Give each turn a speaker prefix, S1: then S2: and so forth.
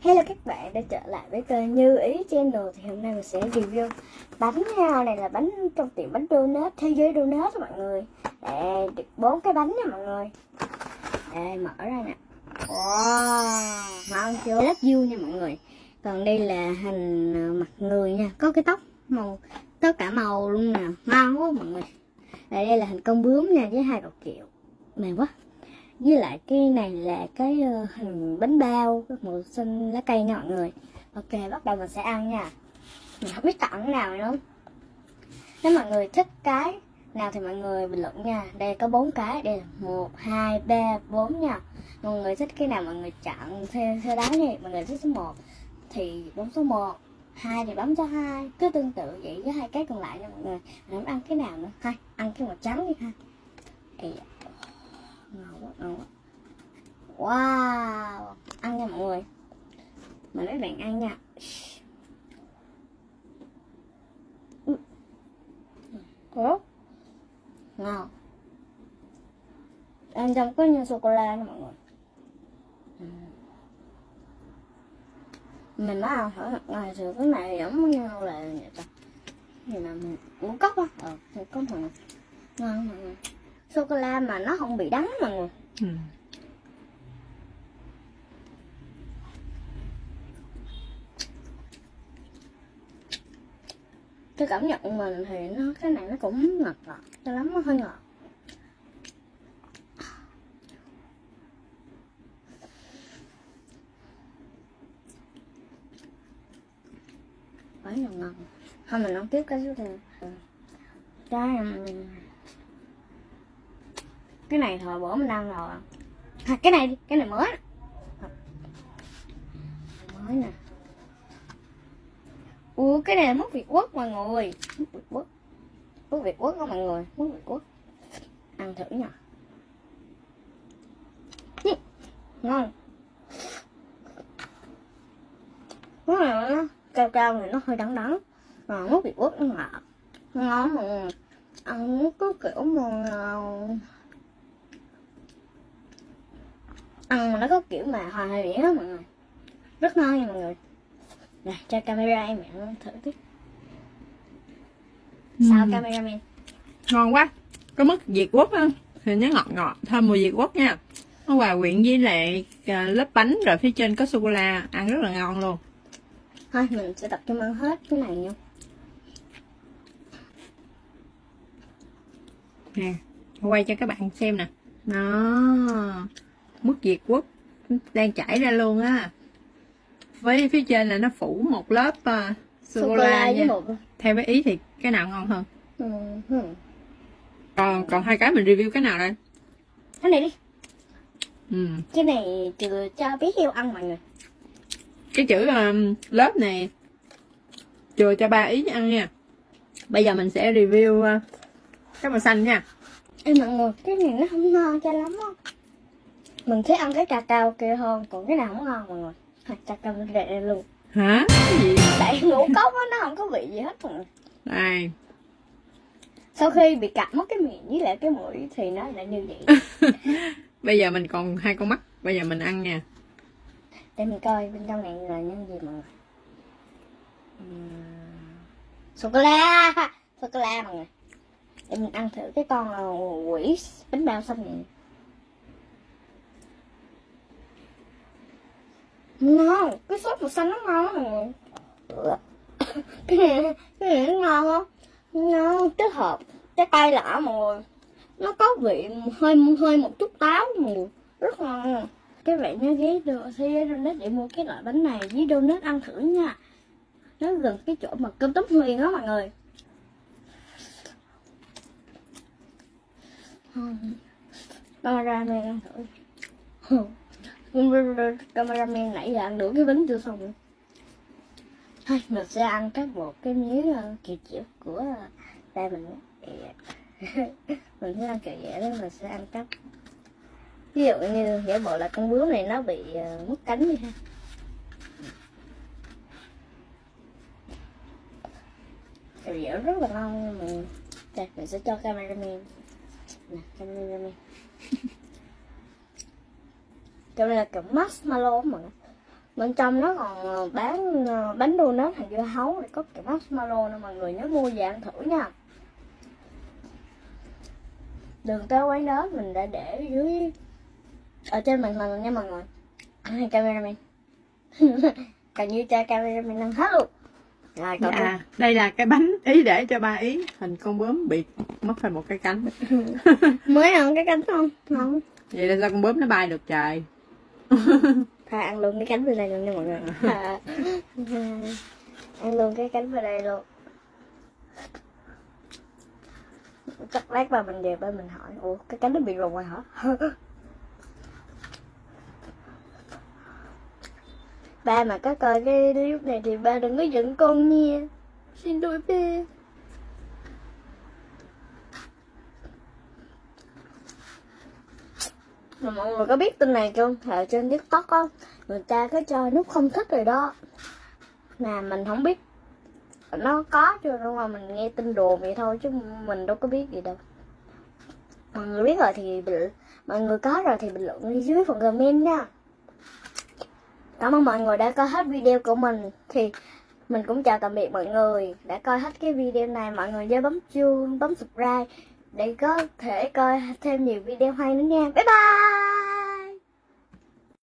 S1: Hello các bạn đã trở lại với kênh Như Ý Channel. Thì hôm nay mình sẽ review bánh nha. Này là bánh trong tiệm bánh donut Thế Giới Donut đó mọi người. Đây, được 4 cái bánh nha mọi người. Đây, mở ra nè. Wow, ngon chưa? Rất vui nha mọi người. Còn đây là hình mặt người nha, có cái tóc màu tất cả màu luôn nè, ngon quá mọi người. Đây là hình con bướm nha, với 2 cọc kẹo mềm quá. Với lại cái này là cái hình bánh bao màu xanh lá cây nha mọi người. Ok, bắt đầu mình sẽ ăn nha. Mình không biết chọn cái nào nữa. Nếu mọi người thích cái nào thì mọi người bình luận nha. Đây có 4 cái, đây là 1, 2, 3, 4 nha. Mọi người thích cái nào mọi người chọn theo đó nha. Mọi người thích số 1 thì bấm số 1, 2 thì bấm số 2. Cứ tương tự vậy với 2 cái còn lại nha mọi người. Mình không ăn cái nào nữa. Thôi, ăn cái màu trắng đi ha. Ngon quá, ngon quá. Wow, ăn nha mọi người. Mời mấy bạn ăn nha. Ngon. Ăn trong có như sô-cô-la nha mọi người. Mình mới ăn thử ngoài thì cái này giống như là vậy ta. Gì mà mình ngũ cốc á. Ngũ cốc mọi người. Ngon mọi người. Sô-cô-la mà nó không bị đắng mọi người. Cái cảm nhận của mình thì cái này nó cũng ngọt ngọt cho lắm, nó hơi ngọt. Quá là ngon. Thôi mình ăn tiếp cái thứ này. Cái này hồi bữa mình ăn rồi. Cái này đi, cái này mới. Mới nè. Ủa cái này là mứt Việt Quốc mọi người. Mứt Việt Quốc. Mứt Việt Quốc đó mọi người. Mứt Việt Quốc. Ăn thử nha. Ngon. Cái này nó cao cao thì nó hơi đắng đắng. Còn mứt Việt Quốc nó ngọt. Ngon mọi người. Ăn cứ kiểu mà ăn mà nó có kiểu mà hòa vị đó mọi người. Rất ngon nha mọi người. Nè, cho camera em ăn thử tiếp. Sao cameraman?
S2: Ngon quá. Có mứt Việt Quốc á thì nó ngọt ngọt, thơm mùi Việt Quốc nha. Nó hòa quyện với lại lớp bánh rồi phía trên có sô-cô-la, ăn rất là ngon luôn.
S1: Thôi mình sẽ tập trung ăn hết cái này nha.
S2: Nè, quay cho các bạn xem nè. Đó, mứt Việt Quốc đang chảy ra luôn á. Với phía trên là nó phủ một lớp sô-cô-la nha. Theo với ý thì cái nào ngon hơn? Còn 2 cái mình review cái nào đây?
S1: Cái này đi. Cái này chừa cho bé heo ăn mọi người.
S2: Cái chữ lớp này chừa cho 3 ý ăn nha. Bây giờ mình sẽ review cái màu xanh nha.
S1: Ê mọi người, cái này nó không ngon cho lắm á. Mình thích ăn cái cà cao kia hơn, còn cái nào không ngon mọi người. Cà cao nó rẻ luôn.
S2: Hả? Cái gì?
S1: Tại ngũ cốc á, nó không có vị gì hết mọi người.
S2: Đây.
S1: Sau khi bị cạp mất cái miệng với lại cái mũi thì nó lại như vậy.
S2: Bây giờ mình còn 2 con mắt, bây giờ mình ăn nha.
S1: Để mình coi bên trong này là nhân gì mọi người. Sô-cô-la. Sô-cô-la mọi người. Để mình ăn thử cái con quỷ bánh bao xong này. Ngon, cái sốt màu xanh nó ngon lắm mọi người. Cái này nó ngon không? Nó kết hợp trái cây lạ mọi người. Nó có vị hơi một chút táo mọi người. Rất ngon. Các bạn nhớ ghé Thế Giới Donut để mua cái loại bánh này với donut ăn thử nha. Nó gần cái chỗ mà cơm tấm Huyền đó mọi người. Cameraman ăn thử. Cameraman nãy giờ ăn được cái bánh chưa xong nữa. Thôi mình sẽ ăn một cái miếng kẹo dẻo của đây mình. Mình sẽ ăn kẹo dẻo đó, mình sẽ ăn cắp. Ví dụ như giả bộ là con bướm này nó bị mất cánh đi ha. Kẹo dẻo rất là ngon mình. Đây mình sẽ cho cameraman. Nè cameraman. Cái này là kiểu marshmallow mọi người. Bên trong nó còn bán bánh donut hình dưa hấu, rồi có kẹo marshmallow nữa, mọi người nhớ mua về ăn thử nha. Đường tới quán đó mình đã để dưới ở trên màn hình nha mọi người. Cameraman cần như cha cameraman ăn hết luôn. Rồi,
S2: dạ, đây là cái bánh Ý để cho ba Ý, hình con bướm bị mất phải một cái cánh.
S1: Mới ăn cái cánh không? Không.
S2: Vậy là sao con bướm nó bay được trời?
S1: Thôi ăn luôn cái cánh bên đây luôn nha mọi người. Ăn luôn cái cánh bên đây luôn. Chắc lát ba mình về ba mình hỏi, ủa cái cánh nó bị rụng rồi hả? Ba mà có coi cái clip này thì ba đừng có giận con nha. Xin lỗi ba. Mà mọi người có biết tin này không? Ở trên TikTok á, người ta có cho nút không thích rồi đó. Mà mình không biết nó có chưa, nhưng mà mình nghe tin đồn vậy thôi chứ mình đâu có biết gì đâu. Mọi người biết rồi thì mọi người có rồi thì bình luận đi dưới phần comment nha. Cảm ơn mọi người đã coi hết video của mình. Thì mình cũng chào tạm biệt mọi người đã coi hết cái video này. Mọi người nhớ bấm chuông, bấm subscribe để có thể coi thêm nhiều video hay nữa nha. Bye bye.